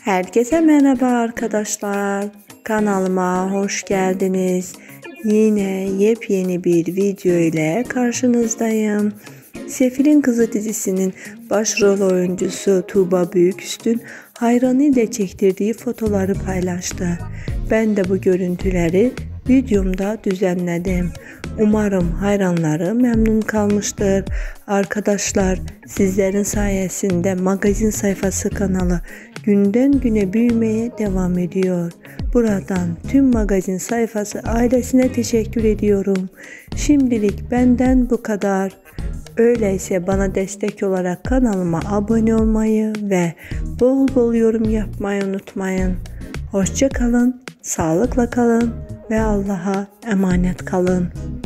Herkese merhaba arkadaşlar. Kanalıma hoş geldiniz. Yine yepyeni bir video ile karşınızdayım. Sefil'in Kızı dizisinin başrol oyuncusu Tuğba Büyüküstün hayranıyla çektirdiği fotoları paylaştı. Ben de bu görüntüleri videomda düzenledim. Umarım hayranları memnun kalmıştır. Arkadaşlar, sizlerin sayesinde magazin sayfası kanalı günden güne büyümeye devam ediyor. Buradan tüm magazin sayfası ailesine teşekkür ediyorum. Şimdilik benden bu kadar. Öyleyse bana destek olarak kanalıma abone olmayı ve bol bol yorum yapmayı unutmayın. Hoşça kalın, sağlıkla kalın ve Allah'a emanet kalın.